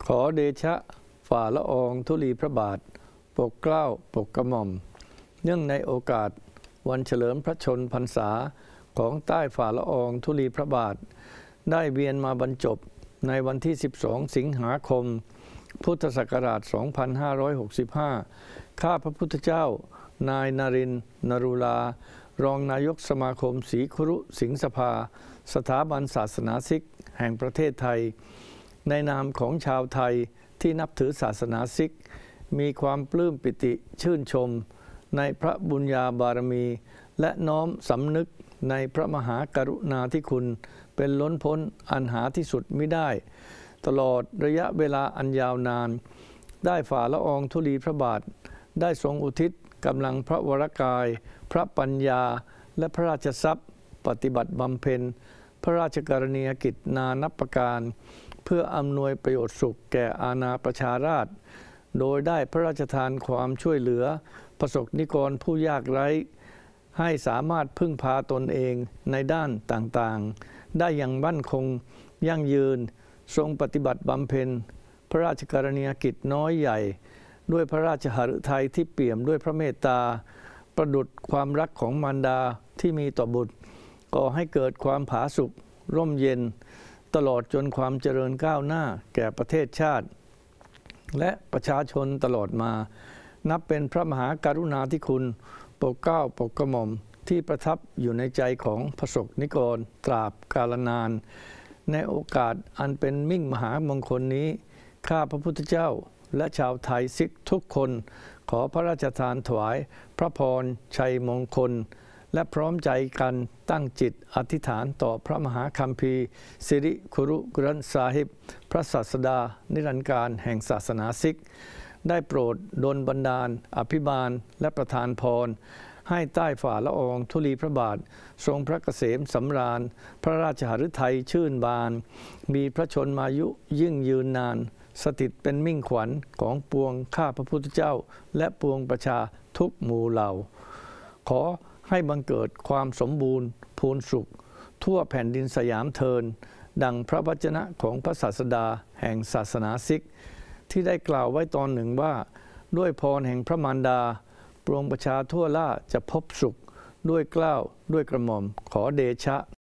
ขอเดชะฝ่าละอองธุลีพระบาทปกเกล้าปกกระหม่อมเนื่องในโอกาสวันเฉลิมพระชนพรรษาของใต้ฝ่าละอองธุลีพระบาทได้เวียนมาบรรจบในวันที่ 12 สิงหาคม พุทธศักราช 2565 ข้าพระพุทธเจ้านายนรินทร์ นรุลารองนายกสมาคมศรีครุสิงห์สภาสถาบันศาสนาซิกแห่งประเทศไทยในนามของชาวไทยที่นับถือศาสนาซิกมีความปลื้มปิติชื่นชมในพระบุญญาบารมีและน้อมสำนึกในพระมหากรุณาธิคุณเป็นล้นพ้นอันหาที่สุดมิได้ตลอดระยะเวลาอันยาวนานได้ฝ่าละอองธุลีพระบาทได้ทรงอุทิศกำลังพระวรกายพระปัญญาและพระราชทรัพย์ปฏิบัติบำเพ็ญพระราชกรณียกิจนานับประการเพื่ออำนวยประโยชน์สุขแก่อาณาประชาราษฎร์โดยได้พระราชทานความช่วยเหลือประสบนิกรผู้ยากไร้ให้สามารถพึ่งพาตนเองในด้านต่างๆได้อย่างมั่นคงยั่งยืนทรงปฏิบัติบำเพ็ญพระราชกรณียกิจน้อยใหญ่ด้วยพระราชหฤทัยที่เปี่ยมด้วยพระเมตตาประดุจความรักของมารดาที่มีต่อบุตรก่อให้เกิดความผาสุกร่มเย็นตลอดจนความเจริญก้าวหน้าแก่ประเทศชาติและประชาชนตลอดมานับเป็นพระมหากรุณาธิคุณโปรดเกล้าโปรดกระหม่อมที่ประทับอยู่ในใจของประสบนิกรตราบกาลนานในโอกาสอันเป็นมิ่งมหามงคลนี้ข้าพระพุทธเจ้าและชาวไทยซิกทุกคนขอพระราชทานถวายพระพรชัยมงคลและพร้อมใจกันตั้งจิตอธิษฐานต่อพระมหาคัมภีร์สิริคุรุกรันซาฮิบพระศาสดานิรันดร์การแห่งศาสนาซิกได้โปรดดลบันดาลอภิบาลและประทานพรให้ใต้ฝ่าละอองธุลีพระบาททรงพระเกษมสำราญพระราชหฤทัยชื่นบานมีพระชนมายุยิ่งยืนนานสถิตเป็นมิ่งขวัญของปวงข้าพระพุทธเจ้าและปวงประชาทุกหมู่เหล่าขอให้บังเกิดความสมบูรณ์พูนสุขทั่วแผ่นดินสยามเทินดังพระวจนะของพระศาสดาแห่งศาสนาซิกที่ได้กล่าวไว้ตอนหนึ่งว่าด้วยพรแห่งพระมารดาปวงประชาทั่วล่าจะพบสุขด้วยเกล้าด้วยกระหม่อมขอเดชะ